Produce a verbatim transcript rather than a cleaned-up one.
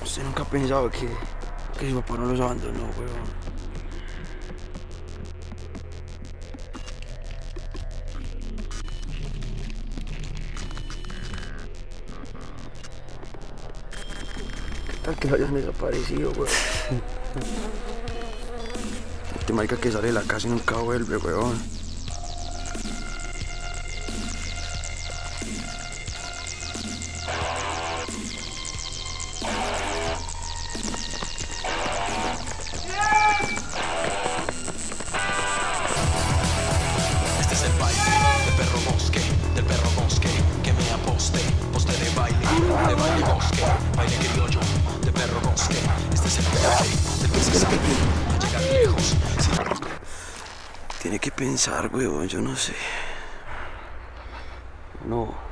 Usted nunca ha pensado que, que su papá no los abandonó, weón. ¿Qué tal que lo hayan desaparecido, weón? Este marica que sale de la casa y nunca vuelve, weón. De baile bosque, baile criollo, de perro bosque. Este es el viaje del que se sabe a llegar lejos. Tiene que pensar, weón, yo no sé. No.